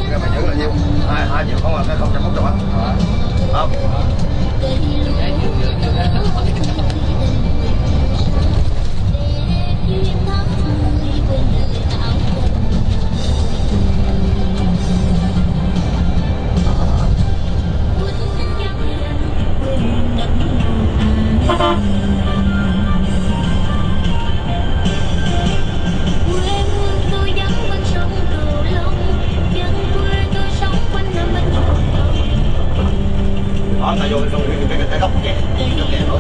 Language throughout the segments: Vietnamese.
Cái mày giữ là nhiêu? 2 triệu không, cái 0 phút rồi á. Không. Đó, ta vô cái góc kẹt thôi.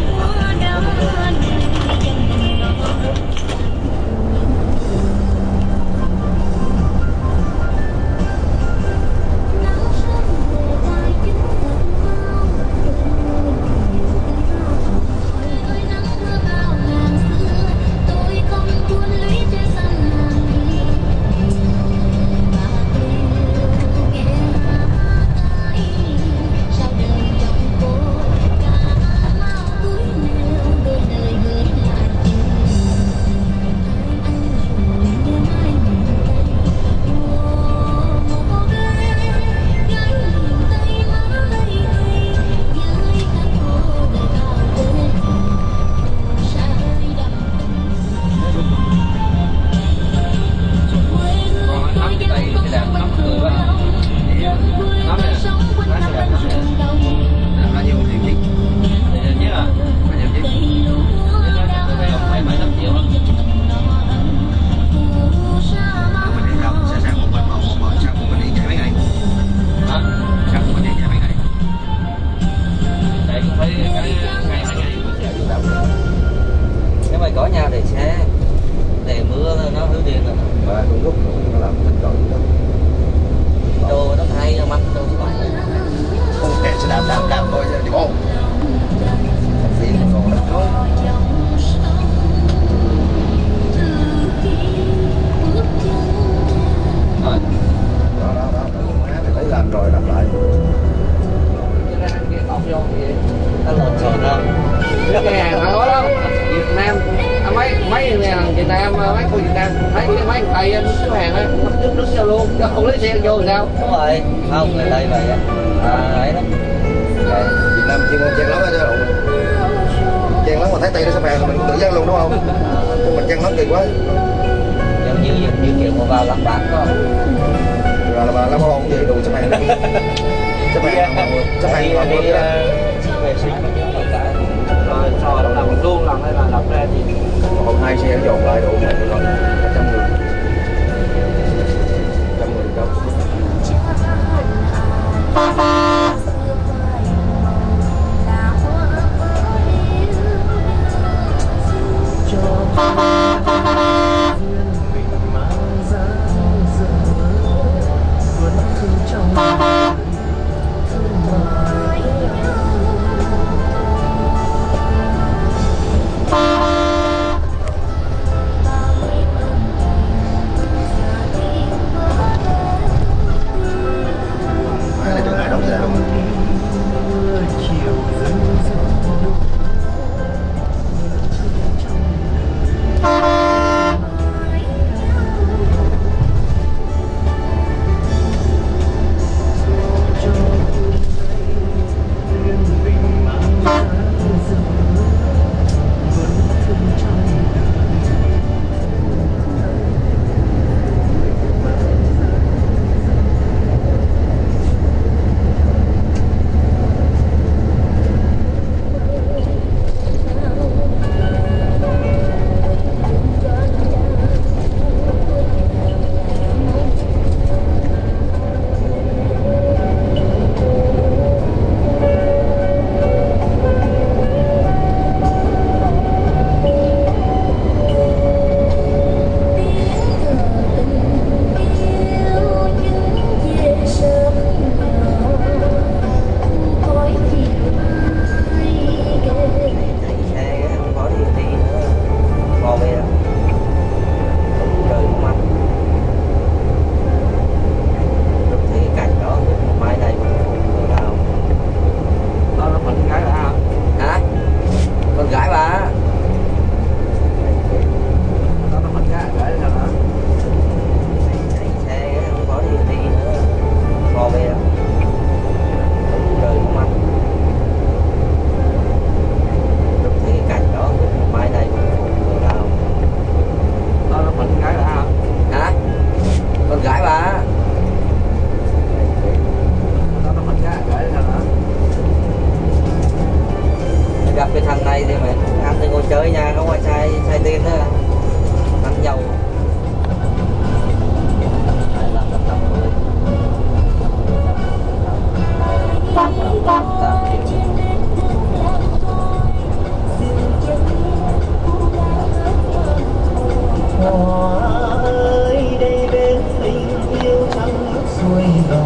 Nếu mày có nhau để xe để mưa nó hư điện rồi và cùng lúc nó làm tất cả đồ nó thay nó mắc đồ phải không thể sẽ đạp cam thôi chứ đi bộ phí còn đất thôi. Đó thấy làm rồi làm lại nó lộn xộn không cái hàng họ nói đó Việt Nam mấy hàng Việt Nam mấy cô Việt Nam thấy cái mấy thầy xếp hàng ấy nước sao luôn chứ không lấy xe vô sao đúng rồi không người đây vậy ấy đó Việt Nam chuyên môn chen lắm á chứ chen lắm mà thấy tay nó xếp hàng thì mình cũng tự giác luôn đúng không? Nhưng mình chen lắm kỳ quá giống như kiểu mà vào lắp bát có rồi là bà lắp không gì đủ xếp hàng đi vệ sinh rồi sò làm bằng luôn làm hay là đập ra thì còn 2 xe nó dồn lại đủ này rồi 100 người đâu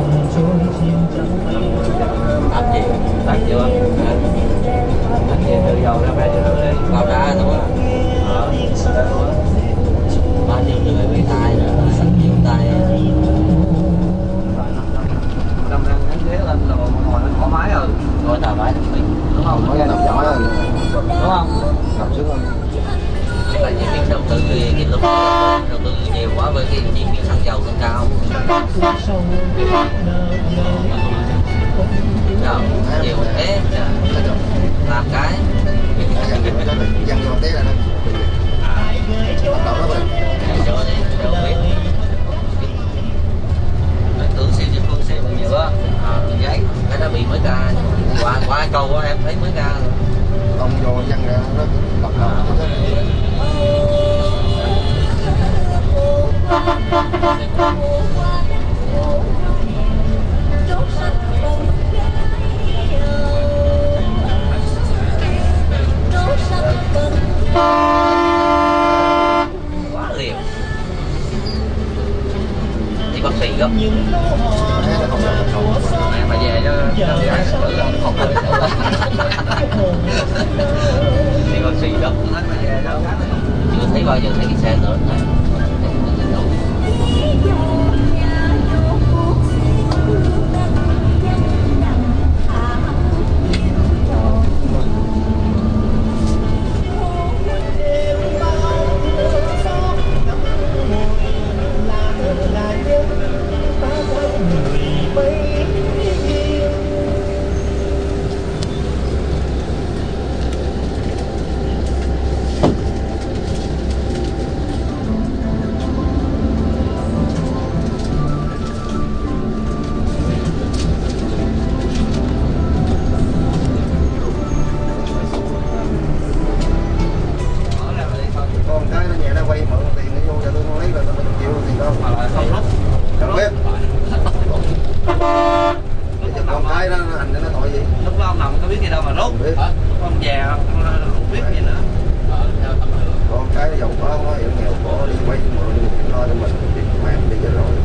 Làm gì? Tắt chưa? Tắt chưa? Từ dầu ra về cho nó đi. Vào ra đúng không? Bao nhiêu người bị tai rồi, nhiều tai. Đâm ra cái ghế lên là ngồi nó thoải mái rồi. Ngồi thoải mái được mình. Đúng không? Nó nằm giỏi hơn. Đúng không? Nằm sướng hơn. Chắc là những đầu tư cái lúc đầu tư nhiều quá với cái chi phí xăng dầu tăng cao. Rồi, nhiều thế làm cái Dân vô té là nó bắt đầu nó rồi. cho đi, cho biết. Tưởng xem cho Phương xem nhiều á, giấy cái đã bị mới ca, qua câu á em thấy mới ca rồi. Ông vô dân ra nó bắt đầu Quá liều. Đi bác sĩ gấp. Mà về cho gái không thành Đi bác sĩ gấp. Chưa thấy bao giờ thấy cái xe nữa này. con cái nó nhẹ nó quay mượn tiền nó vô cho tôi không lấy là tôi không chịu tiền đâu mà lại không rút không biết con cái nó hành cho nó tội gì lúc đó ông nằm có biết gì đâu mà rút ông già không biết gì nữa con cái nó giàu có không có hiểu nghèo khổ đi quay mượn lo cho mình việc mẹ đi cho rồi